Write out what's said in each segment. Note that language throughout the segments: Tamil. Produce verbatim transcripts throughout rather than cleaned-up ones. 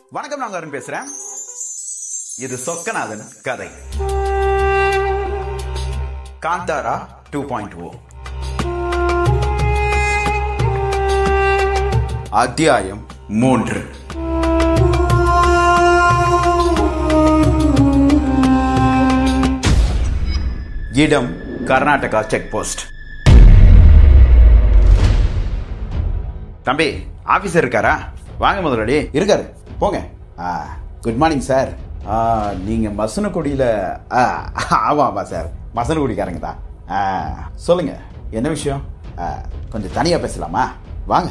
வணக்கம், நான் அருண் பேசுறேன். இது சொக்கநாதன் கதை. காந்தாரா டூ பாயிண்ட் ஓ அத்தியாயம் மூன்று. இடம் கர்நாடகா செக் போஸ்ட். தம்பி, ஆபீசர் இருக்காரா? வாங்க முதலாளி. இருக்காரு, போங்க. Good morning sir. நீங்க மசனகுடியில? ஆமா ஆமா சார், மசனகுடிக்காரங்க தான். சொல்லுங்க, என்ன விஷயம்? கொஞ்சம் தனியா பேசலாமா? வாங்க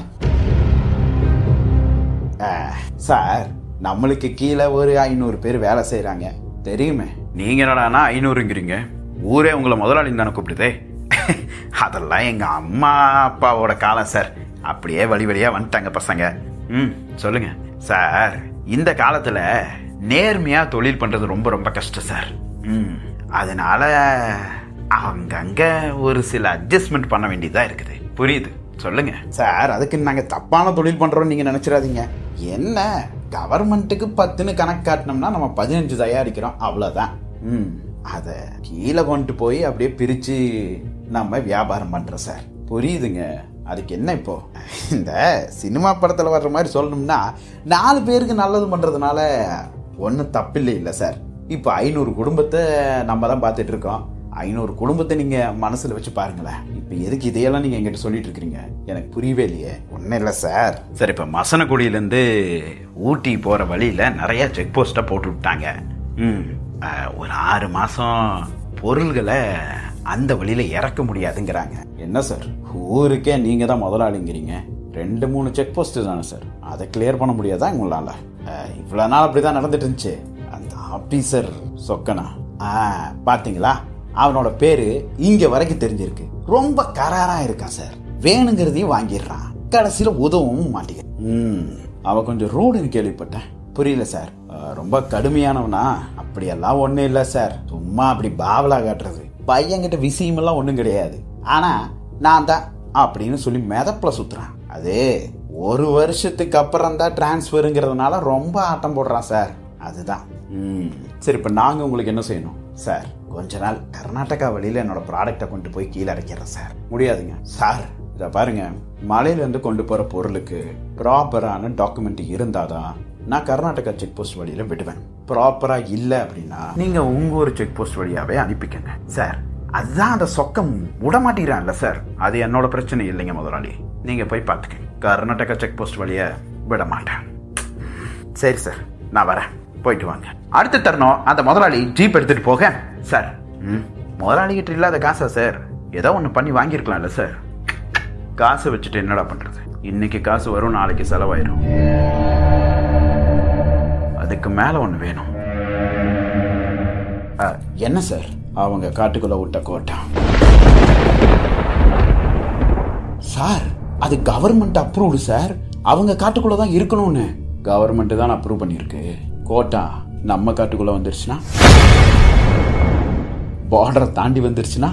சார். நம்மளுக்கு கீழே ஒரு ஐநூறு பேர் வேலை செய்யறாங்க, தெரியுமே. நீங்க என்னடானா ஐநூறுங்கிறீங்க? ஊரே உங்களை முதலாளின்னு தானே கூப்பிடுதே. அதெல்லாம் எங்க அம்மா அப்பாவோட காலம் சார். அப்படியே வழி வழியா வந்துட்டாங்க பசங்க. ம் சொல்லுங்க சார். இந்த காலத்துல நேர்மையா தொழில் பண்றது ரொம்ப ரொம்ப கஷ்டம் சார். ம் அதனால அங்கங்க ஒரு சில அட்ஜஸ்ட்மெண்ட் பண்ண வேண்டியதா இருக்குது. புரியுது, சொல்லுங்க சார். அதுக்கு நாங்க தப்பான தொழில் பண்றோம் நீங்க நினைச்சிடாதீங்க. என்ன, கவர்மெண்ட்டுக்கு பத்துன்னு கணக்கு காட்டினோம்னா நம்ம பதினஞ்சு தயாரிக்கிறோம், அவ்வளவுதான். ம் அத கீழே கொண்டு போய் அப்படியே பிரிச்சு நம்ம வியாபாரம் பண்றோம் சார். புரியுதுங்க. அதுக்கு என்ன, இப்போ இந்த சினிமா படத்துல வர்ற மாதிரி சொல்லணும்னா நாலு பேருக்கு நல்லது பண்றதுனால ஒன்றும் தப்பில்லை இல்லை சார். இப்போ ஐநூறு குடும்பத்தை நம்ம தான் பார்த்துட்டு இருக்கோம். ஐநூறு குடும்பத்தை நீங்க மனசுல வச்சு பாருங்களேன். இப்ப எதுக்கு இதையெல்லாம் நீங்க எங்கிட்ட சொல்லிட்டு இருக்கீங்க? எனக்கு புரியவே இல்லையே. ஒன்னும் இல்லை சார். சரி, இப்ப மசனகுடியிலேருந்து ஊட்டி போற வழியில நிறைய செக் போஸ்டா போட்டு விட்டாங்க. ம் ஒரு ஆறு மாசம் பொருள்களை அந்த வழியில இறக்க முடியாதுங்கிறாங்க. என்ன சார், ஊருக்கே நீங்க தான் முதலாளிங்கிறீங்க. ரெண்டு மூணு செக் போஸ்ட் தானே சார், அதை கிளியர் பண்ண முடியாதா உங்களால? இவ்வளவு நாள் அப்படிதான் நடந்துட்டு இருந்துச்சு. அந்த ஆபீசர் சொக்கனா பாத்தீங்களா, அவனோட பேரு இங்க வரைக்கும் தெரிஞ்சிருக்கு. ரொம்ப கராரா இருக்கான் சார். வேணுங்கிறதையும் வாங்கிடுறான், கடைசியில உதவும் மாட்டேங்க. ம் அவன் கொஞ்சம் ரூடுன்னு கேள்விப்பட்டேன். புரியல சார். ரொம்ப கடுமையானவனா? அப்படியெல்லாம் ஒண்ணும் இல்ல சார். சும்மா அப்படி பாவலா காட்டுறது. பையன்கிட்ட விஷயமெல்லாம் ஒண்ணும் கிடையாது. ஆனா நான் தான் அப்படின்னு சொல்லி மெதப்புல சுத்துறான். அது ஒரு வருஷத்துக்கு அப்புறம் தான் டிரான்ஸ்பருங்கிறதுனால ரொம்ப ஆட்டம் போடுறான் சார். அதுதான். ம் சரி, இப்ப நாங்க உங்களுக்கு என்ன செய்யணும் சார்? கொஞ்ச நாள் கர்நாடகா வழியில என்னோட ப்ராடக்டை கொண்டு போய் கீழே அடைக்கிறேன் சார். முடியாதுங்க சார். இத பாருங்க, மலையில இருந்து கொண்டு போற பொருளுக்கு ப்ராப்பரான டாக்குமெண்ட் இருந்தாதான் நான் கர்நாடகா செக் போஸ்ட் வழியில விடுவேன். ப்ராப்பரா இல்ல அப்படின்னா நீங்க உங்க ஒரு செக் போஸ்ட் வழியாவே அனுப்பிக்கங்க சார். அதுதான் அந்த சொக்கம் விடமாட்டேங்கிறான்ல சார். அது என்னோட பிரச்சனை இல்லைங்க முதலாளி. நீங்க போய் பார்த்துக்க. கர்நாடகா செக் போஸ்ட் வழிய விட மாட்டேன். சரி சார், நான் வரேன், போயிட்டு வாங்க. அடுத்த தருணம் அந்த முதலாளி ஜீப் எடுத்துட்டு போக, சார் ம் முதலாளி கிட்ட இல்லாத காசா சார்? ஏதோ ஒன்று பண்ணி வாங்கியிருக்கலாம்ல சார். காசை வச்சுட்டு என்னடா பண்றது? இன்னைக்கு காசு வரும், நாளைக்கு செலவாயிரும். அதுக்கு மேல ஒண்ணு வேணும். என்ன சார்? அவங்க காட்டுக்குள்ள விட்ட கோட்டா சார். அது கவர்மெண்ட் அப்ரூவ்டு சார். அவங்க காட்டுக்குள்ளதான் இருக்கணும்னு கவர்மெண்ட் தான் அப்ரூவ் பண்ணிருக்கு. கோட்டா நம்ம காட்டுக்குள்ள வந்துருச்சுன்னா, பார்டரை தாண்டி வந்துருச்சுன்னா,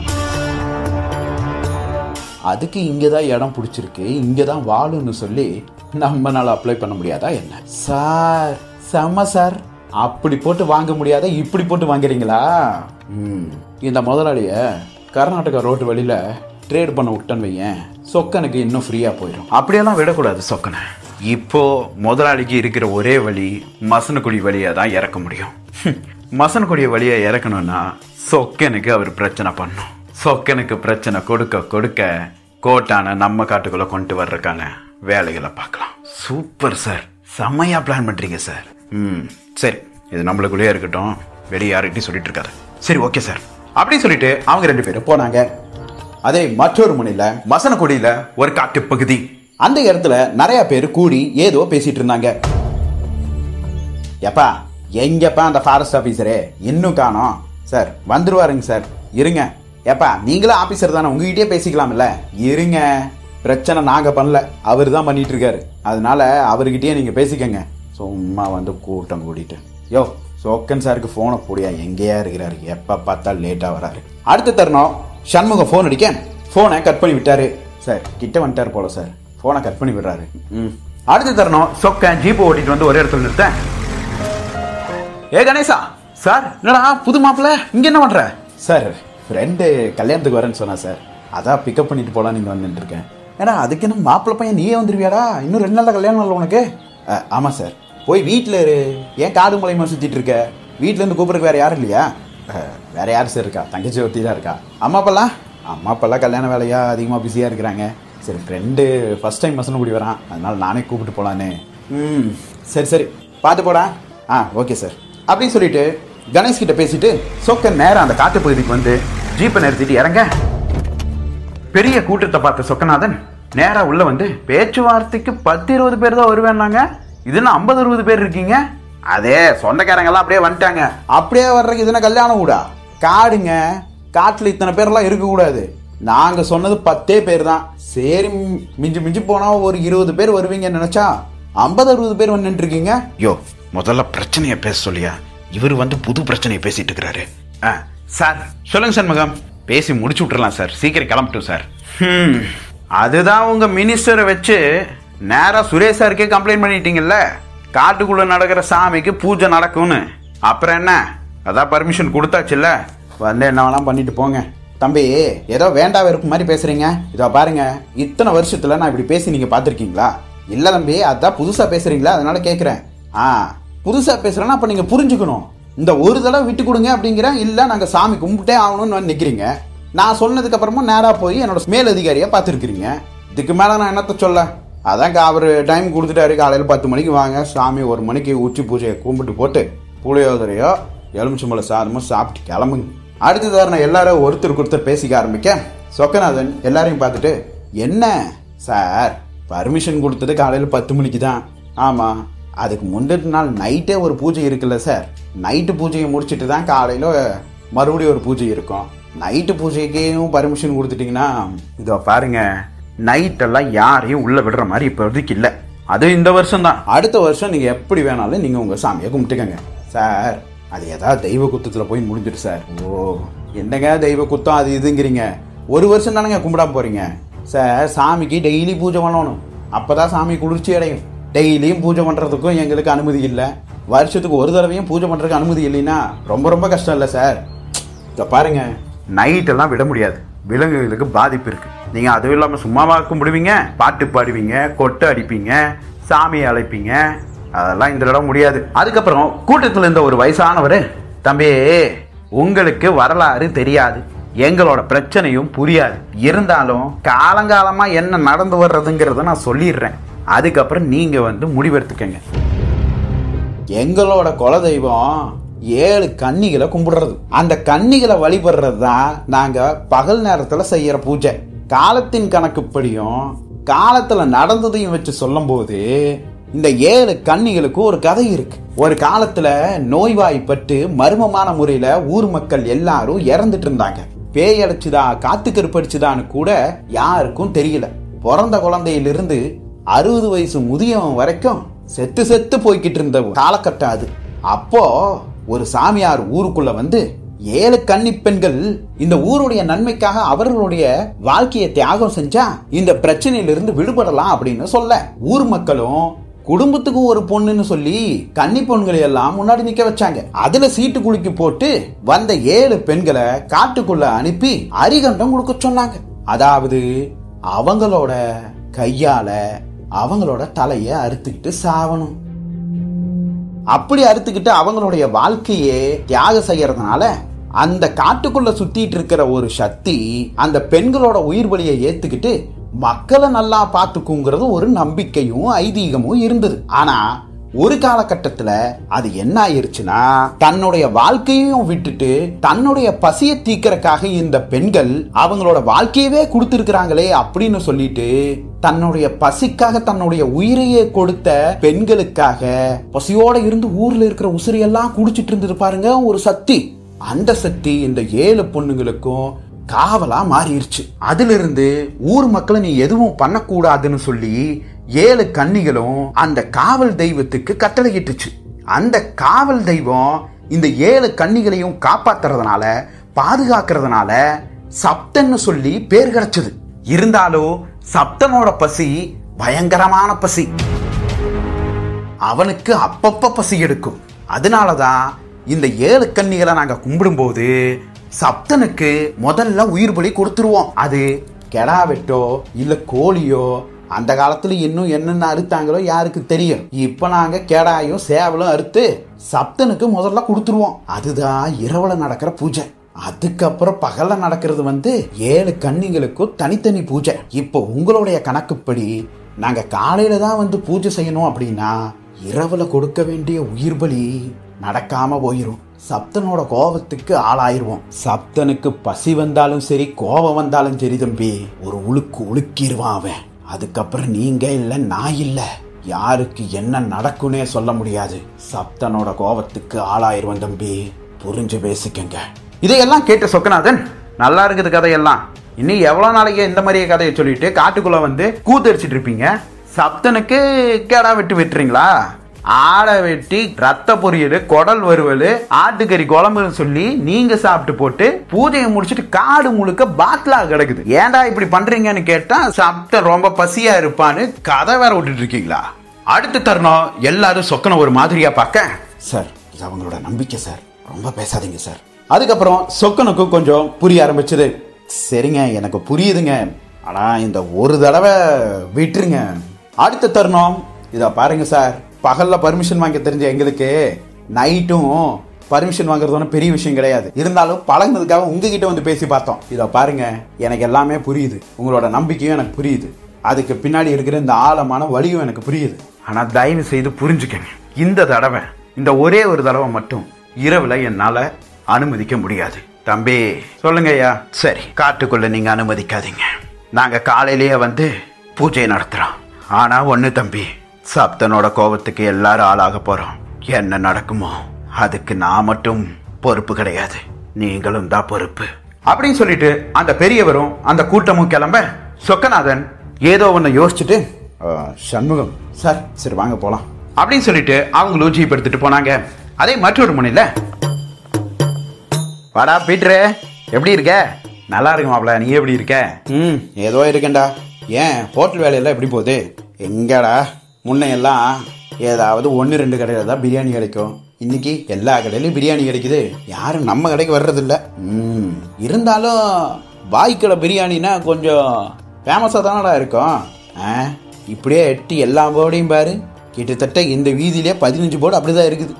அதுக்கு இங்கதான் இடம் பிடிச்சிருக்கு, இங்கதான் வாழுன்னு சொல்லி நம்மளால அப்ளை பண்ண முடியாதா என்ன சார்? செம்ம சார். அப்படி போட்டு வாங்க முடியாத இப்படி போட்டு வாங்குறீங்களா? ம் இந்த முதலாளிய கர்நாடகா ரோட்டு வழியில ட்ரேட் பண்ண விட்டேன்னு வையேன், சொக்கனுக்கு இன்னும் ஃப்ரீயா போயிடும். அப்படியெல்லாம் விடக்கூடாது சொக்கனை. இப்போ முதலாளிக்கு இருக்கிற ஒரே வழி மசனகுடி வழியா தான் இறக்க முடியும். மசனகுடி வழியா இறக்கணும்னா சொக்கனுக்கு அவர் பிரச்சனை பண்ணும். சொக்கனுக்கு பிரச்சனை கொடுக்க கொடுக்க கோட்டான நம்ம காட்டுக்குள்ள கொண்டு வர்றதுக்கான வேலைகளை பார்க்கலாம். சூப்பர் சார், செம்மையா பிளான் பண்றீங்க சார். ம் சரி, இது நம்மளுக்குள்ளே இருக்கட்டும், வெளியே யாருக்கிட்டையும் சொல்லிட்டு இருக்காரு. சரி ஓகே சார். அப்படி சொல்லிட்டு அவங்க ரெண்டு பேரும் போனாங்க. அதே மற்றொரு முனையில மசனகுடியில ஒரு காட்டு பகுதி. அந்த இடத்துல நிறைய பேர் கூடி ஏதோ பேசிட்டு இருந்தாங்க. எப்பா எங்கப்பா அந்த ஃபாரஸ்ட் ஆபீசரே? இன்னும் காணோம் சார். வந்துருவாருங்க சார். இருங்க. ஏப்பா நீங்களும் ஆபீசர் தானே, உங்ககிட்டயே பேசிக்கலாம்ல. இருங்க, பிரச்சனை நாங்க பண்ணல, அவரு தான் பண்ணிட்டு இருக்காரு. அதனால அவர்கிட்டயே நீங்க பேசிக்கங்க. சும்மா வந்து கூட்டம் கூட்டிட்டு. யோ சோக்கன் சாருக்கு போனை போடியா, எங்கேயா இருக்கிறாரு? எப்ப பார்த்தா லேட்டா வராரு. அடுத்த தருணம் சண்முகம் போன் அடிக்க போனை கட் பண்ணி விட்டாரு. சார் கிட்ட வந்துட்டாரு போல சார். போனை கட் பண்ணி விடுறாரு. அடுத்த தருணம் சொக்கன் ஜீப் ஓட்டிட்டு வந்து ஒரே இடத்துல நிறுத்த, ஏ கணேசா சார், என்னடா புது மாப்பிள்ள இங்க என்ன பண்ற? சார், ஃப்ரெண்டு கல்யாணத்துக்கு வரேன்னு சொன்னா சார், அதான் பிக்கப் பண்ணிட்டு போலாம் நீங்க வந்துட்டு இருக்கேன். ஏடா அதுக்கு என்ன மாப்பிள்ள பையன் நீயே வந்துருவியாடா? இன்னும் ரெண்டு நாள் கல்யாணம் இல்லை உனக்கு? ஆமா சார். போய் வீட்டில் இரு. ஏன் காடு மூலியமா சுத்திட்டு இருக்க? வீட்டுல இருந்து கூப்பிடுறதுக்கு வேற யாரும் இல்லையா? வேற யாரு சார் இருக்கா? தங்கச்சி ஒருத்தி தான் இருக்கா. அம்மா அப்பெல்லாம் அம்மா அப்பெல்லாம் கல்யாண வேலையா அதிகமாக பிஸியாக இருக்கிறாங்க. சரி, ஃப்ரெண்டு ஃபர்ஸ்ட் டைம் மசனகுடி வரான், அதனால நானே கூப்பிட்டு போகலான்னு. ம் சரி சரி பார்த்து போடா. ஆ ஓகே சார் அப்படின்னு சொல்லிட்டு கணேஷ் கிட்ட பேசிட்டு சொக்கன் நேரம் அந்த காட்டு பகுதிக்கு வந்து ஜீப்பை நிறுத்திட்டு இறங்க. பெரிய கூட்டத்தை பார்த்த சொக்கநாதன் நேரா உள்ள வந்து பேச்சுவார்த்தைக்கு பத்து இருபது பேர் தான் வருவேன்னாங்க, இதுன்னா ஐம்பது அறுபது பேர் இருக்கீங்க. அதே சொந்தக்காரங்க எல்லாம் அப்படியே வந்துட்டாங்க. அப்படியே வர்றதுக்கு இதுனா கல்யாணம் கூடா? காடுங்க, காட்டுல இத்தனை பேர்லாம் இருக்கக்கூடாது. நாங்க சொன்னது பத்தே பேர் தான். சரி, மிஞ்சி மிஞ்சி போனா ஒரு இருபது பேர் வருவீங்கன்னு நினைச்சா ஐம்பது அறுபது பேர் வந்துட்டு இருக்கீங்க. யோ, முதல்ல பிரச்சனையை பேச சொல்லியா? இவர் வந்து புது பிரச்சனையை பேசிட்டு இருக்கிறாரு. சார் சொல்லுங்க சண்முகம், பேசி முடிச்சு விட்டுறலாம் சார், சீக்கிரம் கிளம்பிட்டோம் சார். ம் அதுதான் உங்க மினிஸ்டரை வச்சு நேரா சுரேஷ் சாருக்கே கம்ப்ளைண்ட் பண்ணிட்டீங்கல்ல, காட்டுக்குள்ள நடக்கிற சாமிக்கு பூஜை நடக்கும்னு. அப்புறம் என்ன, அதான் பர்மிஷன் கொடுத்தாச்சுல்ல, வந்து என்ன வேணாம் பண்ணிட்டு போங்க. தம்பி, ஏதோ வேண்டா வெறுப்பு மாதிரி பேசுறீங்க. இதோ பாருங்க, இத்தனை வருஷத்துல நான் இப்படி பேசி நீங்க பாத்திருக்கீங்களா? இல்ல தம்பி, அதான் புதுசா பேசுறீங்களா, அதனால கேட்கிறேன். ஆ புதுசா பேசுறேன்னா அப்ப நீங்க புரிஞ்சுக்கணும். இந்த ஒரு தடவை விட்டு கொடுங்க அப்படிங்கிறேன். இல்ல நாங்க சாமி கும்பிட்டே ஆகணும்னு நிக்கிறீங்க. நான் சொன்னதுக்கு அப்புறமா நேரா போய் என்னோட மேல் அதிகாரியா பாத்துருக்கீங்க. இதுக்கு மேல நான் என்னத்த சொல்ல? அதான் அவரு டைம் கொடுத்துட்டாரு, காலையில பத்து மணிக்கு வாங்க, சாமி ஒரு மணிக்கு உச்சி பூஜையை கும்பிட்டு போட்டு புளியோதரையோ எலுமிச்சம்பழ சாதமோ சாப்பிட்டு கிளம்புங்க. அடுத்த தருணம் எல்லாரும் ஒருத்தருக்கு ஒருத்தர் பேசிக்க ஆரம்பிக்க சொக்கநாதன் எல்லாரையும் பார்த்துட்டு, என்ன சார், பர்மிஷன் கொடுத்தது காலையில பத்து மணிக்கு தான். ஆமா, அதுக்கு முந்தின நாள் நைட்டே ஒரு பூஜை இருக்குல்ல சார், நைட்டு பூஜையை முடிச்சுட்டு தான் காலையில மறுபடியும் ஒரு பூஜை இருக்கும். நைட்டு பூஜைக்கும் பர்மிஷன் கொடுத்துட்டீங்கன்னா, இதோ பாருங்க, நைட்டெல்லாம் யாரையும் உள்ள விடுற மாதிரி இப்போதைக்கு இல்லை. அது இந்த வருஷம் தான். அடுத்த வருஷம் நீங்க எப்படி வேணாலும் நீங்க உங்க சாமியை கும்பிட்டுக்கங்க சார். அது ஏதாவது தெய்வ குத்தத்துல போய் முடிஞ்சிட்டு சார். ஓ என்னங்க தெய்வ குத்தம் அது இதுங்கிறீங்க? ஒரு வருஷம் தானங்க கும்பிடாம போறீங்க சார். சாமிக்கு டெய்லி பூஜை பண்ணணும், அப்பதான் சாமி குளிர்ச்சி அடையும். டெய்லியும் பூஜை பண்றதுக்கும் எங்களுக்கு அனுமதி இல்லை. வருஷத்துக்கு ஒரு தடவையும் பூஜை பண்றதுக்கு அனுமதி இல்லைன்னா ரொம்ப ரொம்ப கஷ்டம் இல்லை சார். இதை பாருங்க, நைட்டெல்லாம் விட முடியாது, விலங்குகளுக்கு பாதிப்பு இருக்கு. நீங்க அதுவும் இல்லாம சும்மாவா கும்பிடுவீங்க? பாட்டு பாடுவீங்க, கொட்டை அடிப்பீங்க, சாமியை அழைப்பீங்க, அதெல்லாம் இந்த இடம் முடியாது. அதுக்கப்புறம் கூட்டத்தில் இருந்த ஒரு வயசானவர், தம்பி உங்களுக்கு வரலாறு தெரியாது, எங்களோட பிரச்சனையும் புரியாது, இருந்தாலும் காலங்காலமா என்ன நடந்து வர்றதுங்கிறத நான் சொல்லிடுறேன், அதுக்கப்புறம் நீங்க வந்து முடிவெடுத்துக்கங்க. எங்களோட குலதெய்வம் ஏழு கன்னிகளை கும்பிடுறது. அந்த கன்னிகளை வழிபடுறது தான் நாங்க பகல் நேரத்துல செய்யற பூஜை. காலத்தின் கணக்குப்படியும் காலத்துல நடந்ததையும் வச்சு சொல்லும் போது இந்த ஏழு கன்னிகளுக்கு ஒரு கதை இருக்கு. ஒரு காலத்துல நோய்வாய்ப்பட்டு மர்மமான முறையில ஊர் மக்கள் எல்லாரும் இறந்துட்டு இருந்தாங்க. பேய் அடிச்சுதா காத்து கருப்படிச்சுதான்னு கூட யாருக்கும் தெரியல. பிறந்த குழந்தையிலிருந்து அறுபது வயசு முதியவன் வரைக்கும் செத்து செத்து போய்கிட்டு இருந்த காலகட்டம் அது. அப்போ ஒரு சாமியார் ஊருக்குள்ள வந்து, ஏழு கன்னி பெண்கள் இந்த ஊருடைய நன்மைக்காக அவர்களுடைய வாழ்க்கையை தியாகம் செஞ்சா இந்த பிரச்சனையிலிருந்து விடுபடலாம் அப்படின்னு சொல்ல, ஊர் மக்களும் குடும்பத்துக்கு ஒரு பொண்ணுன்னு சொல்லி கன்னி பொண்களை எல்லாம் முன்னாடி நிக்க வச்சாங்க. அதுல சீட்டு குலுக்கி போட்டு வந்த ஏழு பெண்களை காட்டுக்குள்ள அனுப்பி அரிகண்டம் கொடுக்க சொன்னாங்க. அதாவது அவங்களோட கையால அவங்களோட தலைய அறுத்துக்கிட்டு சாவணும். அப்படி அறுத்துக்கிட்டு அவங்களுடைய வாழ்க்கையே தியாகம் செய்யறதுனால அந்த காட்டுக்குள்ள சுத்திட்டு இருக்கிற ஒரு சக்தி அந்த பெண்களோட உயிர் பலியை ஏத்துக்கிட்டு மக்களை நல்லா பார்த்துக்குங்கிறது ஒரு நம்பிக்கையும் ஐதீகமும் இருந்தது. ஆனா ஒரு காலகட்டத்துல அது என்ன ஆயிருச்சுன்னா, தன்னுடைய வாழ்க்கையும் விட்டுட்டு தன்னுடைய பசியை தீக்கிறதுக்காக இந்த பெண்கள் அவங்களோட வாழ்க்கையவே கொடுத்திருக்கிறாங்களே அப்படின்னு சொல்லிட்டு தன்னுடைய பசிக்காக தன்னுடைய உயிரையே கொடுத்த பெண்களுக்காக பசியோட இருந்து ஊர்ல இருக்கிற உசிரியெல்லாம் குடிச்சிட்டு இருந்தது பாருங்க ஒரு சக்தி. அந்த சக்தி இந்த ஏழு பொண்ணுங்களுக்கும் காவலா மாறிடுச்சு. அதுல இருந்து ஊர் மக்களை நீ எதுவும் பண்ணக்கூடாதுன்னு சொல்லி ஏழு கன்னிகளும் அந்த காவல் தெய்வத்துக்கு கட்டளையிட்டுச்சு. அந்த காவல் தெய்வம் இந்த ஏழு கன்னிகளையும் காப்பாத்துறதுனால பாதுகாக்கிறதுனால சப்தன்னு சொல்லி பேர் கிடைச்சது. இருந்தாலும் சப்தனோட பசி பயங்கரமான பசி. அவனுக்கு அப்பப்ப பசி எடுக்கும். அதனாலதான் இந்த ஏழு கன்னிகளை நாங்க கும்பிடும்போது சப்தனுக்கு முதல்ல உயிர் பலி கொடுத்துருவோம். அது கெடா வெட்டோ இல்ல கோழியோ, அந்த காலத்துல இன்னும் என்னென்ன அறுத்தாங்களோ யாருக்கு தெரியும். இப்ப நாங்க கெடாயும் சேவலும் அறுத்து சப்தனுக்கு முதல்ல கொடுத்துருவோம். அதுதான் இரவுல நடக்கிற பூஜை. அதுக்கப்புறம் பகல்ல நடக்கிறது வந்து ஏழு கன்னிகளுக்கும் தனித்தனி பூஜை. இப்போ உங்களுடைய கணக்குப்படி நாங்க காலையில தான் வந்து பூஜை செய்யணும் அப்படின்னா இரவுல கொடுக்க வேண்டிய உயிர் பலி நடக்காம போயிரும். சப்தனோட கோபத்துக்கு ஆளாயிருவோம். சப்தனுக்கு பசி வந்தாலும் சரி, கோபம் வந்தாலும் சரி தம்பி, ஒரு உழுக்கு உழுக்கிடுவான் அவன். அதுக்கப்புறம் நீங்க இல்ல நான் இல்ல, யாருக்கு என்ன நடக்குன்னே சொல்ல முடியாது. சப்தனோட கோபத்துக்கு ஆளாயிருவோம் தம்பி, புரிஞ்சு பேசிக்கங்க. இதையெல்லாம் கேட்ட சொக்கநாதன், நல்லா இருக்குது கதையெல்லாம், இன்னும் எவ்வளவு நாளைக்கு இந்த மாதிரியே கதையை சொல்லிட்டு காட்டுக்குள்ள வந்து கூத்தரிச்சிட்டு இருப்பீங்க? சப்தனுக்கு கேடா வெட்டு வெட்டுறீங்களா? ஆடை வெட்டி ரத்த பொரியல், குடல் வறுவல், ஆட்டுக்கறி குழம்புன்னு சொல்லி நீங்க சாப்பிட்டு போட்டு பூஜையை முடிச்சுட்டு காடு முழுக்க பாட்லா கிடக்குது. ஏன்டா இப்படி பண்றீங்கன்னு கேட்டா சப்தன் ரொம்ப பசியா இருப்பான்னு கதை வேற விட்டுட்டு இருக்கீங்களா? அடுத்த தருணம் எல்லாரும் சொக்கனை ஒரு மாதிரியா பார்க்க, சார் இது அவங்களோட நம்பிக்கை சார், ரொம்ப பேசாதீங்க சார். அதுக்கப்புறம் சொக்கனுக்கும் கொஞ்சம் புரிய ஆரம்பிச்சது. சரிங்க எனக்கு புரியுதுங்க, ஆனா இந்த ஒரு தடவை விட்டுருங்க. அடுத்த தருணம் இத பாருங்க சார், பகல்ல பர்மிஷன் வாங்க தெரிஞ்ச எங்களுக்கு நைட்டும் பர்மிஷன் வாங்குறது ஒன்றும் பெரிய விஷயம் கிடையாது. இருந்தாலும் பழகுனதுக்காக உங்ககிட்ட வந்து பேசி பார்த்தோம். இத பாருங்க, எனக்கு எல்லாமே புரியுது, உங்களோட நம்பிக்கையும் எனக்கு புரியுது, அதுக்கு பின்னாடி இருக்கிற இந்த ஆழமான வலியும் எனக்கு புரியுது. ஆனா தயவு செய்து புரிஞ்சுக்கங்க, இந்த தடவை, இந்த ஒரே ஒரு தடவை மட்டும் இரவுல என்னால அனுமதிக்க முடியாது. தம்பி சொல்லுங்க ஐயா. சரி, காட்டுக்குள்ள நீங்க அனுமதிக்காதீங்க, நாங்க காலையிலேயே வந்து பூஜை நடத்துறோம். ஆனா ஒண்ணு தம்பி, சப்தனோட கோபத்துக்கு எல்லாரும் ஆளாக போறோம். என்ன நடக்குமோ அதுக்கு நான் மட்டும் பொறுப்பு கிடையாது, நீங்களும் தான் பொறுப்பு அப்படின்னு சொல்லிட்டு அந்த பெரியவரும் அந்த கூட்டமும் கிளம்ப, சொக்கநாதன் ஏதோ ஒன்னு யோசிச்சுட்டு, சண்முகம் சார் சரி வாங்க போலாம் அப்படின்னு சொல்லிட்டு அவங்களும் ஜீப் எடுத்துட்டு போனாங்க. அதே மற்றொரு முனையில, வாடா பீட்ரு, எப்படி இருக்க? நல்லா இருக்கு மாப்ள, நீ எப்படி இருக்க? ம் ஏதோ இருக்கேன்டா. ஏன் ஹோட்டல் வேலையெல்லாம் எப்படி போகுது? எங்கடா, முன்னையெல்லாம் ஏதாவது ஒன்று ரெண்டு கடையில் தான் பிரியாணி கிடைக்கும், இன்னைக்கு எல்லா கடையிலையும் பிரியாணி கிடைக்குது, யாரும் நம்ம கடைக்கு வர்றதில்ல. ம் இருந்தாலும் பாய்க்கடை பிரியாணினா கொஞ்சம் ஃபேமஸாக தானடா இருக்கும். ஆ இப்படியே எட்டி எல்லா போர்டையும் பாரு, கிட்டத்தட்ட இந்த வீதியிலே பதினஞ்சு போர்டு அப்படிதான் இருக்குது.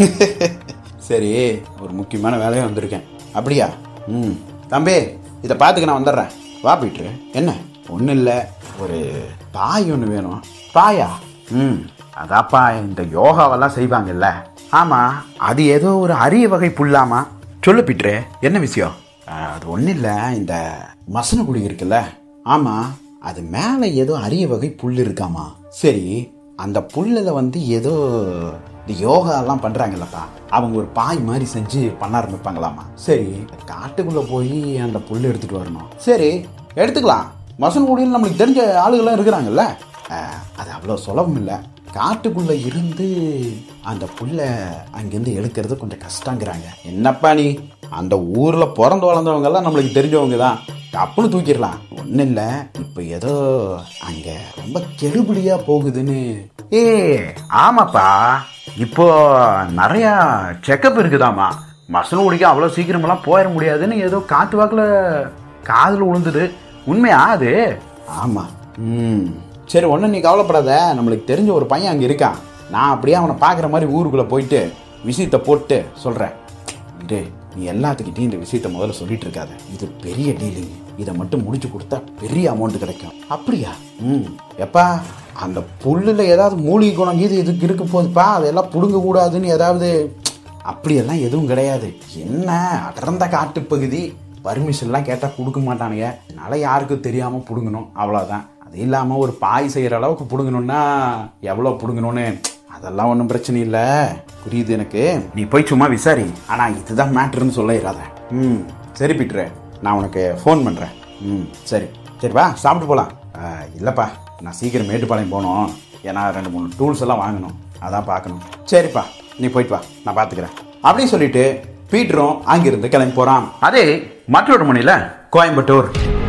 சரி, ஒரு முக்கியமான வேலையாக வந்திருக்கேன். அப்படியா? ம் தம்பி இதை பார்த்துக்க நான் வந்துடுறேன், வா போயிட்டு. என்ன? ஒன்றும் இல்லை, ஒரு பாய் ஒன்று வேணும். பாயா? ம் அதாப்பா இந்த யோகாவெல்லாம் செய்வாங்கல்ல. ஆமா, அது ஏதோ ஒரு அரிய வகை புல்லாமா, சொல்லு பீட்ரு என்ன விஷயம்? அது ஒன்றும் இல்லை, இந்த மசனகுடி இருக்குல்ல, ஆமா அது மேலே ஏதோ அரிய வகை புல் இருக்காமா. சரி, அந்த புல்லில் வந்து ஏதோ இந்த யோகா எல்லாம் பண்றாங்கல்லப்பா, அவங்க ஒரு பாய் மாதிரி செஞ்சு பண்ண ஆரம்பிப்பாங்களாமா. சரி, காட்டுக்குள்ள போய் அந்த புல் எடுத்துட்டு வரணும். சரி எடுத்துக்கலாம், மசனகுடியில் நம்மளுக்கு தெரிஞ்ச ஆளுகள்லாம் இருக்கிறாங்கல்ல. அது அவ்வளோ சுலபம் இல்லை, காட்டுக்குள்ள இருந்து அந்த புல்ல அங்கிருந்து எடுக்கிறது கொஞ்சம் கஷ்டங்கிறாங்க. என்னப்பா நீ, அந்த ஊர்ல பிறந்து வளர்ந்தவங்க எல்லாம் நம்மளுக்கு தெரிஞ்சவங்க தான், கப்புன்னு தூக்கிடலாம். ஒன்றும் இல்லை, இப்போ ஏதோ அங்க ரொம்ப கெடுபிடியா போகுதுன்னு. ஏ ஆமாப்பா, இப்போ நிறைய செக்கப் இருக்குதாமா, மசனகுடிக்கு அவ்வளோ சீக்கிரமெல்லாம் போயிட முடியாதுன்னு ஏதோ காட்டு வாக்கில் காதில் விழுந்தது, உண்மையா அது? ஆமா. ம் சரி, ஒன்றும் நீ கவலைப்படாத, நம்மளுக்கு தெரிஞ்ச ஒரு பையன் அங்கே இருக்கான், நான் அப்படியே அவனை பார்க்குற மாதிரி ஊருக்குள்ளே போயிட்டு விஷயத்தை போட்டு சொல்கிறேன். டே நீ எல்லாத்துக்கிட்டையும் இந்த விஷயத்த முதல்ல சொல்லிட்டு இருக்காத, இது பெரிய டீலிங், இதை மட்டும் முடிச்சு கொடுத்தா பெரிய அமௌண்ட் கிடைக்கும். அப்படியா? ம் எப்பா அந்த புல்லில் ஏதாவது மூலிகை குணம் இது இதுக்கு இருக்க போகுதுப்பா, அதெல்லாம் பிடுங்க கூடாதுன்னு ஏதாவது? அப்படியெல்லாம் எதுவும் கிடையாது. என்ன அடர்ந்த காட்டுப்பகுதி, பர்மிஷன்லாம் கேட்டால் கொடுக்க மாட்டானுங்க, அதனால யாருக்கும் தெரியாமல் பிடுங்கணும், அவ்வளோதான். அது இல்லாமல் ஒரு பாய் செய்கிற அளவுக்கு பிடுங்கணும்னா எவ்வளோ பிடுங்கணும்னு அதெல்லாம் ஒன்றும் பிரச்சனை இல்லை, புரியுது எனக்கு. நீ போய் சும்மா விசாரி, ஆனால் இதுதான் மேட்ருன்னு சொல்லிடாத. ம் சரி பீட்ரு, நான் உனக்கு ஃபோன் பண்ணுறேன். ம் சரி சரிப்பா, சாப்பிட்டு போகலாம். இல்லைப்பா, நான் சீக்கிரம் மேட்டுப்பாளையம் போகணும், ஏன்னா ரெண்டு மூணு டூல்ஸ் எல்லாம் வாங்கணும், அதான் பார்க்கணும். சரிப்பா நீ போயிட்டு வா, நான் பார்த்துக்கிறேன் அப்படின்னு சொல்லிட்டு பீட்டரும் அங்கிருந்து கிளம்பி போகிறான். அதே மற்றொரு முனையில் கோயம்புத்தூர்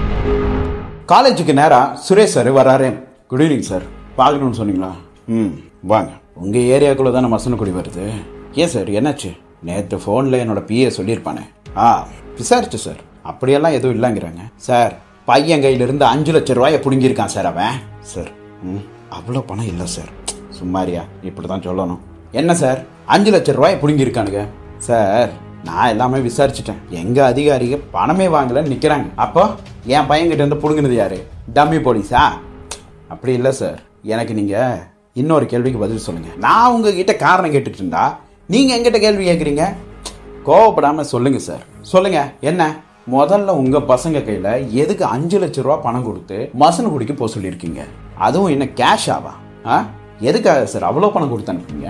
காலேஜுக்கு நேராக சுரேஷ் சார் வராரு. குட் ஈவினிங் சார், பார்க்கணும்னு சொன்னீங்களா? ம் வாங்க, உங்கள் ஏரியாக்குள்ளே தானே மசனகுடி வருது, ஏன் சார் என்னாச்சு? நேற்று ஃபோனில் என்னோட பிஏ சொல்லியிருப்பானே. ஆ விசாரிச்சு சார், அப்படியெல்லாம் எதுவும் இல்லைங்கிறாங்க சார். பையன் கையிலிருந்து அஞ்சு லட்சம் ரூபாயை பிடுங்கியிருக்கான் சார் அவன். சார் ம் அவ்வளோ பணம் இல்லை சார். சும்மாரியா இப்படி தான் சொல்லணும். என்ன சார் அஞ்சு லட்சம் ரூபாயை பிடுங்கியிருக்கானுங்க? சார் நான் எல்லாமே விசாரிச்சுட்டேன். எங்கள் அதிகாரிகள் பணமே வாங்கலன்னு நிற்கிறாங்க. அப்போ என் பையன்கிட்ட இருந்து பிடுங்கினது யாரு? டம்மி போலீஸா? அப்படி இல்லை சார். எனக்கு நீங்கள் இன்னொரு கேள்விக்கு பதில் சொல்லுங்கள். நான் உங்ககிட்ட காரணம் கேட்டுட்டு இருந்தா நீங்கள் எங்கிட்ட கேள்வி கேட்குறீங்க. கோவப்படாமல் சொல்லுங்கள் சார். சொல்லுங்கள் என்ன? முதல்ல உங்கள் பசங்க கையில் எதுக்கு அஞ்சு லட்ச ரூபா பணம் கொடுத்து மசனகுடிக்கு போக சொல்லியிருக்கீங்க? அதுவும் என்ன கேஷ் ஆவா? ஆ எதுக்காக சார் அவ்வளோ பணம் கொடுத்து அனுப்புங்க?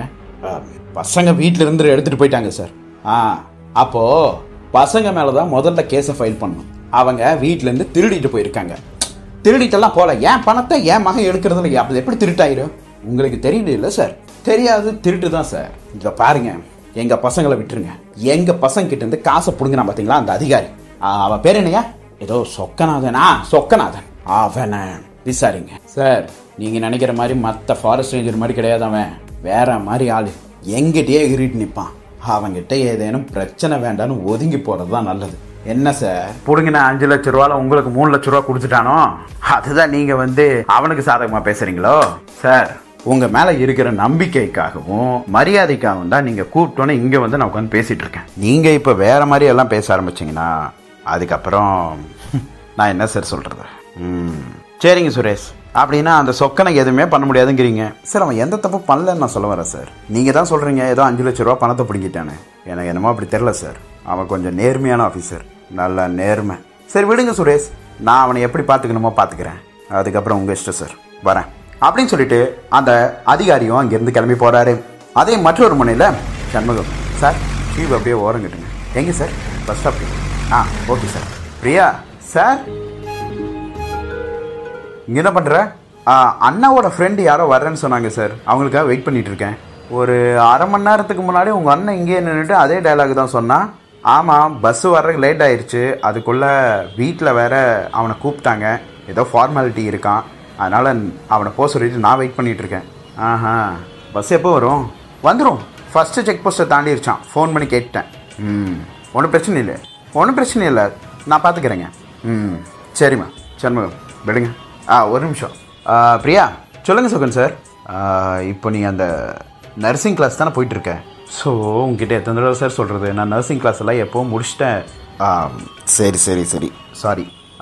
பசங்க வீட்டில் இருந்து எடுத்துகிட்டு போயிட்டாங்க சார். ஆ அப்போது பசங்க மேலே தான் முதல்ல கேஸை ஃபைல் பண்ணணும். அவங்க வீட்டிலேருந்து திருடிட்டு போயிருக்காங்க. திருடிட்டெல்லாம் போல என் பணத்தை என் மகன் எடுக்கிறதுல அப்படி எப்படி திருட்டாயிரும்? உங்களுக்கு தெரியல இல்லை சார்? தெரியாது, திருட்டு தான் சார். இதை பாருங்க, எங்கள் பசங்களை விட்டுருங்க. எங்கள் பசங்க கிட்ட இருந்து காசை பிடுங்கினா பார்த்தீங்களா அந்த அதிகாரி, அவன் பேர் என்னையா? ஏதோ சொக்கநாதனா? சொக்கநாதன். அவனை விசாரிங்க சார். நீங்கள் நினைக்கிற மாதிரி மற்ற ஃபாரஸ்ட் ரேஞ்சர் மாதிரி கிடையாது. அவன் வேற மாதிரி ஆள். எங்கிட்டயே எகிரிட்டு நிற்பான். அவங்கிட்ட ஏதேனும் பிரச்சனை வேண்டான்னு ஒதுங்கி போகிறது தான் நல்லது. என்ன சார் பிடுங்கின அஞ்சு லட்ச ரூபால உங்களுக்கு மூணு லட்ச ரூபா கொடுத்துட்டானோ? அதுதான் நீங்கள் வந்து அவனுக்கு சாதகமாக பேசுகிறீங்களோ? சார் உங்கள் மேலே இருக்கிற நம்பிக்கைக்காகவும் மரியாதைக்காகவும் தான் நீங்கள் கூப்பிட்டோன்னே இங்கே வந்து நான் உட்காந்து பேசிகிட்டு இருக்கேன். நீங்கள் இப்போ வேறு மாதிரி எல்லாம் பேச ஆரம்பிச்சிங்கன்னா அதுக்கப்புறம் நான் என்ன சார் சொல்கிறது? ம் சரிங்க சுரேஷ், அப்படின்னா அந்த சொக்கனுக்கு எதுவுமே பண்ண முடியாதுங்கிறீங்க சார். அவன் எந்த தப்பு பண்ணலன்னு நான் சொல்ல வரேன் சார். நீங்கள் தான் சொல்கிறீங்க ஏதோ அஞ்சு லட்ச ரூபா பணத்தை பிடிங்கிட்டானே. எனக்கு என்னமோ அப்படி தெரில சார். அவன் கொஞ்சம் நேர்மையான ஆஃபீஸர், நல்ல நேர்மை. சரி விடுங்க சுரேஷ், நான் அவனை எப்படி பார்த்துக்கணுமோ பார்த்துக்கிறேன். அதுக்கப்புறம் உங்கள் இஷ்டம் சார், வரேன் அப்படின்னு சொல்லிட்டு அந்த அதிகாரியும் அங்கேருந்து கிளம்பி போகிறாரு. அதே மற்றொரு முனையில் சண்முகம் சார் சீவ் அப்படியே ஓரங்கிட்டுங்க. எங்கே சார்? Bus stop. ஆ ஓகே சார். பிரியா சார் இங்கே என்ன பண்ணுற? அண்ணாவோட ஃப்ரெண்டு யாரோ வர்றேன்னு சொன்னாங்க சார், அவங்களுக்காக வெயிட் பண்ணிகிட்டு இருக்கேன். ஒரு அரை மணி நேரத்துக்கு முன்னாடி உங்கள் அண்ணன் இங்கேயே நின்றுட்டு அதே டைலாக் தான் சொன்னான். ஆமாம், பஸ்ஸு வர்றதுக்கு லேட் ஆயிடுச்சு. அதுக்குள்ளே வீட்டில் வேற அவனை கூப்பிட்டாங்க, ஏதோ ஃபார்மாலிட்டி இருக்கான், அதனால் அவனை போக சொல்லிட்டு நான் வெயிட் பண்ணிகிட்ருக்கேன். ஆஹா, பஸ் எப்போ வரும்? வந்துடும். ஃபஸ்ட்டு செக் போஸ்ட்டை தாண்டிருச்சான், ஃபோன் பண்ணி கேட்டேன். ம் ஒன்றும் பிரச்சனை இல்லை, ஒன்றும் பிரச்சனை இல்லை, நான் பார்த்துக்கிறேங்க. ம் சரிம்மா. சண்முகம் விடுங்க. ஆ ஒரு நிமிஷம். பிரியா சொல்லுங்கள் சொக்கன் சார். இப்போ நீ அந்த நர்சிங் கிளாஸ் தானே போயிட்டுருக்க? ஸோ உங்ககிட்ட எத்தனை தடவை சார் சொல்கிறது, நான் நர்சிங் கிளாஸ் எல்லாம் எப்போவும் முடிச்சிட்டேன். சரி சரி சரி சாரி.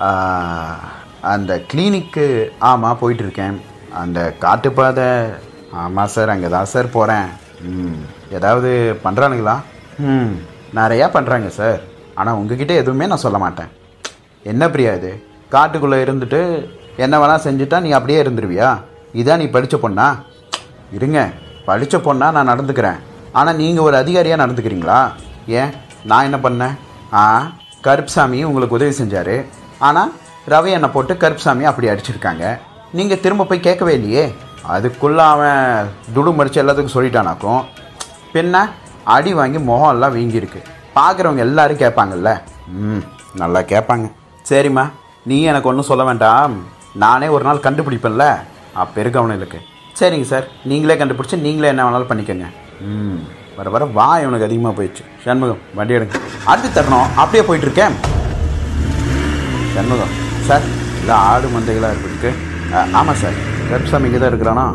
அந்த கிளினிக்கு ஆமாம் போயிட்டுருக்கேன். அந்த காட்டுப்பாதை ஆமாம் சார், அங்கே தான் சார் போகிறேன். ம் ஏதாவது பண்ணுறானுங்களா? ம் நிறையா பண்ணுறாங்க சார், ஆனால் உங்ககிட்ட எதுவுமே நான் சொல்ல மாட்டேன். என்ன பிரியா இது, காட்டுக்குள்ளே இருந்துட்டு என்ன வேணால் செஞ்சுட்டா நீ அப்படியே இருந்துருவியா? இதான் நீ படித்த பொண்ணா? இருங்க, படித்த பொண்ணா நான் நடந்துக்கிறேன், ஆனால் நீங்கள் ஒரு அதிகாரியாக நடந்துக்கிறீங்களா? ஏன் நான் என்ன பண்ணேன்? ஆ கருப்சாமி உங்களுக்கு உதவி செஞ்சார், ஆனால் ரவி என்னை போட்டு கருப்சாமி அப்படி அடிச்சிருக்காங்க. நீங்கள் திரும்ப போய் கேட்கவே இல்லையே. அதுக்குள்ளே அவன் துடு மடித்து எல்லாத்துக்கும் சொல்லிட்டானாக்கும். பின்ன அடி வாங்கி முகம் எல்லாம் வீங்கியிருக்கு. பார்க்குறவங்க எல்லோரும் கேட்பாங்கல்ல. ம் நல்லா கேட்பாங்க. சரிம்மா, நீ எனக்கு ஒன்றும் சொல்ல வேண்டாம், நானே ஒரு நாள் கண்டுபிடிப்பேன்ல, அப்போ இருக்க அவனுக்கு. சரிங்க சார், நீங்களே கண்டுபிடிச்சி நீங்களே என்ன வேணாலும் பண்ணிக்கோங்க. ம் வர வர வா இவனுக்கு அதிகமாக போயிடுச்சு. சண்முகம் வண்டி எடுங்க. அடுத்து தரணும் அப்படியே போயிட்டுருக்கேன். சண்முகம் சார், இல்லை ஆடு மந்தைகளாக இருக்குது. ஆமாம் சார், கருப்சாமி இங்கே தான் இருக்கிறானா?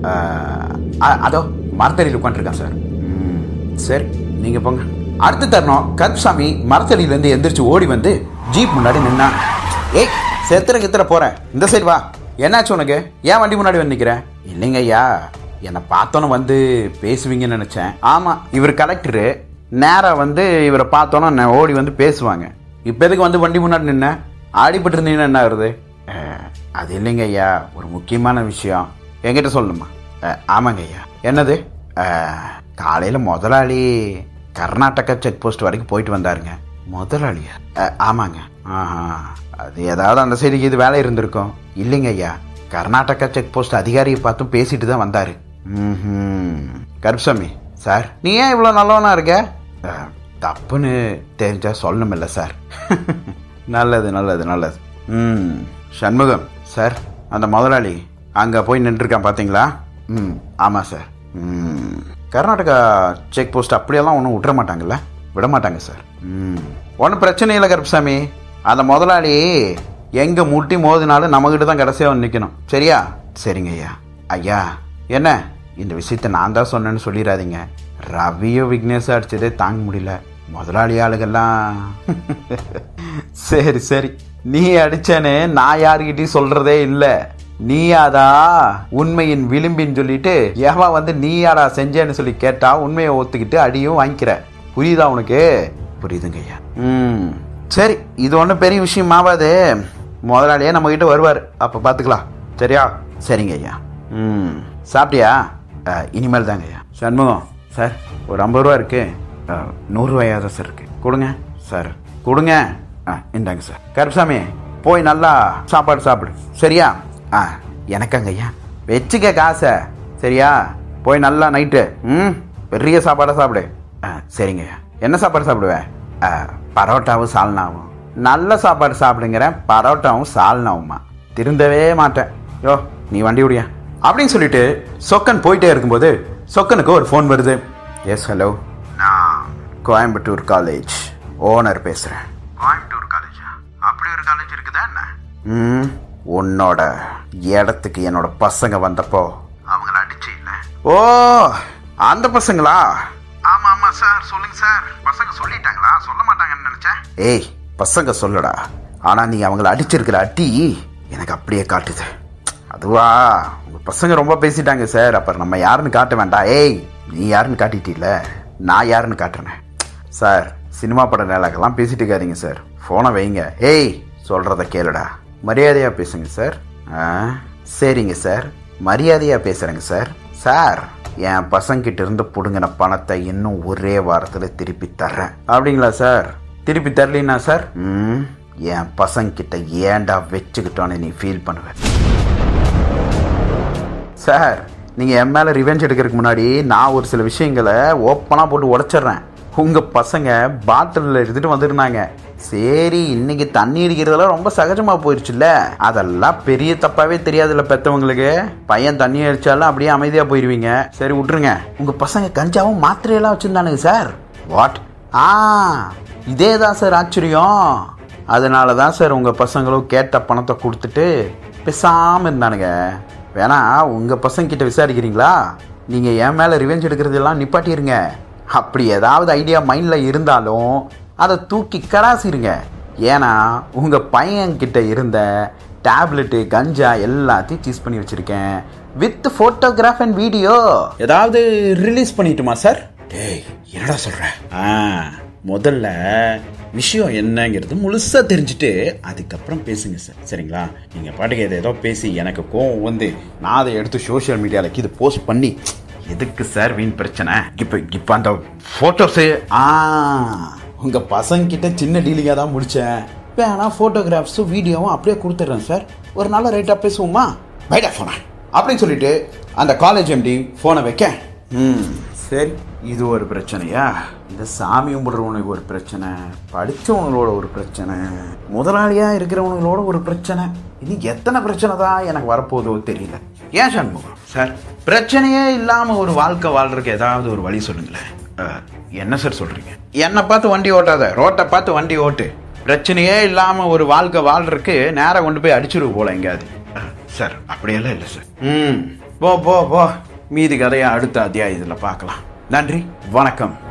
அதோ மரத்தடியில் உட்காந்துருக்கான் சார். ம் சரி நீங்கள் போங்க. அடுத்து தரணும் கருப்சாமி மரத்தடியிலேருந்து எந்திரிச்சு ஓடி வந்து ஜீப் முன்னாடி நின்னா. ஏய் செத்துற கித்துற போகிறேன், இந்த சைடு வா. என்னாச்சு உனக்கு? ஏன் வண்டி முன்னாடி வந்து நிற்கிறேன்? இல்லைங்க ஐயா, என்னை பார்த்தோன்னே வந்து பேசுவீங்கன்னு நினச்சேன். ஆமாம், இவர் கலெக்டரு, நேராக வந்து இவரை பார்த்தோன்னே ஓடி வந்து பேசுவாங்க. இப்போ எதுக்கு வந்து வண்டி முன்னாடி நின்ன? ஆடிப்பட்டு இருந்தீங்கன்னா என்ன ஆகுறது? அது இல்லைங்க ஐயா, ஒரு முக்கியமான விஷயம் என்கிட்ட சொல்லணுமா? ஆமாங்க ஐயா. என்னது? காலையில் முதலாளி கர்நாடகா செக் போஸ்ட் வரைக்கும் போயிட்டு வந்தாருங்க. முதலாளியா? ஆமாங்க. ஆஹா, அது ஏதாவது அந்த சைடுக்கு இது வேலை இருந்திருக்கும். இல்லைங்க ஐயா, கர்நாடகா செக் போஸ்ட் அதிகாரியை பார்த்தும் பேசிட்டு தான் வந்தார். ம் கருப்சாமி சார், நீ ஏன் இவ்வளோ நல்லவனா இருக்க? தப்புன்னு தெரிஞ்சால் சொல்லணுமில்ல சார். நல்லது நல்லது நல்லது. ம் சண்முகம் சார், அந்த முதலாளி அங்கே போய் நின்றுருக்கான் பார்த்தீங்களா? ம் ஆமாம் சார். ம் கர்நாடகா செக் போஸ்ட் அப்படியெல்லாம் ஒன்றும் விட்டுற மாட்டாங்கல்ல? விட மாட்டாங்க சார். ம் ஒன்றும் பிரச்சனை இல்லை கருப்பசாமி. அந்த முதலாளி எங்கே முட்டி மோதினாலும் நம்மகிட்ட தான் கடைசியாக வந்து நிற்கணும். சரியா? சரிங்க ஐயா. ஐயா என்ன இந்த விஷயத்த நான் தான் சொன்னேன்னு சொல்லிடாதீங்க. ரவியோ விக்னேஷோ அடிச்சதே தாங்க முடியல. முதலாளி ஆளுகள்லாம் சரி சரி நீ அடிச்சேன்னு நான் யாருக்கிட்டையும் சொல்றதே இல்லை. நீயாதா உண்மையின் விளிம்பின்னு சொல்லிட்டு ஏவா வந்து நீயாடா செஞ்சேன்னு சொல்லி கேட்டா உண்மையை ஒத்துக்கிட்டு அடியும் வாங்கிக்கிற. புரியுதா உனக்கு? புரியுதுங்க ஐயா. ம் சரி, இது ஒன்றும் பெரிய விஷயம் ஆகாது. முதலாளியே நம்ம கிட்ட வருவார், அப்போ பார்த்துக்கலாம். சரியா? சரிங்க ஐயா. ம் சாப்பிட்டியா? இனிமேல் தாங்க ஐயா. சண்முகம் சார், ஒரு ஐம்பது ரூபா இருக்கு. நூறுரூவாயா தான் சார் இருக்கு. கொடுங்க சார், கொடுங்க. ஆ இந்தாங்க சார். கருப்பசாமி போய் நல்லா சாப்பாடு சாப்பிடு. சரியா? ஆ எனக்காங்க ஐயா. வச்சுக்க காசை. சரியா? போய் நல்லா நைட்டு ம் பெரிய சாப்பாடாக சாப்பிடு. ஆ சரிங்க ஐயா. என்ன சாப்பாடு சாப்பிடுவேன்? பரோட்டாவும் சால்னாவும். நல்ல சாப்பாடு சாப்பிடுங்கிறேன். பரோட்டாவும் சால்னாவுமா. திருந்தவே மாட்டேன். யோ நீ வண்டி விடியா அப்படின்னு சொல்லிட்டு சொக்கன் போயிட்டே இருக்கும்போது சொக்கனுக்கு ஒரு ஃபோன் வருது. எஸ் ஹலோ, நான் கோயம்புத்தூர் காலேஜ் ஓனர் பேசுகிறேன். கோயம்புத்தூர் காலேஜா? அப்படி ஒரு காலேஜ் இருக்குதா என்ன? ம் உன்னோட இடத்துக்கு என்னோட பசங்க வந்தப்போ அவங்கள அடிச்சு இல்லை? ஓ அந்த பசங்களா? ஆமா ஆமா சார். சொல்லுங்க சார். பசங்க சொல்லிட்டாங்களா? சொல்ல மாட்டாங்கன்னு நினைச்சேன். ஏய் பசங்க சொல்லடா. ஆனா நீ அவங்கள அடிச்சிருக்கிற அடி எனக்கு அப்படியே காட்டுது. அதுவா உங்க பசங்க ரொம்ப பேசிட்டாங்க சார். அப்புறம் நம்ம யாருன்னு காட்ட வேண்டாம். ஏய் நீ யாருன்னு காட்டிட்டீல, நான் யாருன்னு காட்டுறேன் சார். சினிமா பட நேலாக்கெல்லாம் பேசிட்டு இருக்காதீங்க சார். போனை வைங்க. ஏய் சொல்றத கேளுடா. மரியாதையா பேசுங்க சார். ஆ சரிங்க சார், மரியாதையா பேசுறேங்க சார். சார் என் பசங்கிட்ட இருந்து புடுங்கின பணத்தை இன்னும் ஒரே வாரத்தில் திருப்பி தர்றேன். அப்படிங்களா சார்? திருப்பி தரலீன்னா சார் ம் என் பசங்கிட்ட ஏண்டா வச்சுக்கிட்டோன்னு நீ ஃபீல் பண்ணுவேன். சார் நீங்கள் என் மேலே ரிவெஞ்ச் எடுக்கிறதுக்கு முன்னாடி நான் ஒரு சில விஷயங்களை ஓப்பனாக போட்டு உடச்சிட்றேன். உங்கள் பசங்க பாட்டிலில் எடுத்துகிட்டு வந்துருந்தாங்க. சரி இன்னைக்கு தண்ணி அடிக்கிறதெல்லாம் ரொம்ப சகஜமாக போயிடுச்சுல்ல. அதெல்லாம் பெரிய தப்பாகவே தெரியாதுல்ல பெற்றவங்களுக்கு. பையன் தண்ணி அடித்தாலும் அப்படியே அமைதியாக போயிடுவீங்க. சரி விட்டுருங்க. உங்கள் பசங்க கஞ்சாவும் மாத்திரையெல்லாம் வச்சுருந்தானுங்க சார். வாட்? ஆ இதே தான் சார் ஆச்சரியம். அதனால தான் சார் உங்கள் பசங்களும் கேட்ட பணத்தை கொடுத்துட்டு பேசாமல் இருந்தானுங்க. வேணா உங்கள் பசங்கிட்ட விசாரிக்கிறீங்களா? நீங்கள் என் மேலே ரிவெஞ்ச் எடுக்கிறதெல்லாம் நிப்பாட்டிருங்க. அப்படி ஏதாவது ஐடியா மைண்டில் இருந்தாலும் அதை தூக்கி கடாசிருங்க. ஏன்னா உங்கள் பையன்கிட்ட இருந்த டேப்லெட்டு கஞ்சா எல்லாத்தையும் சீஸ் பண்ணி வச்சுருக்கேன். With photograph and video. ஏதாவது ரிலீஸ் பண்ணிட்டுமா சார்? டேய் என்னடா சொல்கிற? ஆ முதல்ல விஷயம் என்னங்கிறது முழுசாக தெரிஞ்சுட்டு அதுக்கப்புறம் பேசுங்க சார். சரிங்களா? நீங்கள் பாட்டுக்கு எதை ஏதோ பேசி எனக்கு கோவம் வந்து நான் அதை எடுத்து சோஷியல் மீடியாவில் இது போஸ்ட் பண்ணி எதுக்கு சார் வீண் பிரச்சனை? இப்போ இப்போ அந்த ஃபோட்டோஸு ஆ உங்கள் பசங்கிட்ட சின்ன டீலிங்காக தான் முடித்தேன். வேணா ஃபோட்டோகிராஃப்ஸும் வீடியோவும் அப்படியே கொடுத்துட்றேன் சார். ஒரு நல்ல ரைட்டாக பேசுவோமா? பைடா ஃபோனா அப்படின்னு சொல்லிட்டு அந்த காலேஜ் எம்டி ஃபோனை வைக்க ம் சரி இது ஒரு பிரச்சனையா? இந்த சாமி கும்பிடுறவனுக்கு ஒரு பிரச்சனை, படித்தவங்களோட ஒரு பிரச்சனை, முதலாளியாக இருக்கிறவங்களோட ஒரு பிரச்சனை. இது எத்தனை பிரச்சனை தான் எனக்கு வரப்போதோ தெரியல. ஏன் சண்முகம் சார் பிரச்சனையே இல்லாமல் ஒரு வாழ்க்கை வாழ்றதுக்கு ஏதாவது ஒரு வழி சொல்லுங்களேன். என்ன சார் சொல்கிறீங்க? என்னை பார்த்து வண்டி ஓட்டாத, ரோட்டை பார்த்து வண்டி ஓட்டு. பிரச்சனையே இல்லாமல் ஒரு வாழ்க்கை வாழ்றதுக்கு நேராக கொண்டு போய் அடிச்சிருவு போல எங்கேயாவது. சார் அப்படியெல்லாம் இல்லை சார். ம் போ போ போ மீதி கதையை அடுத்த அத்தியாயத்தில் பார்க்கலாம். நன்றி, வணக்கம்.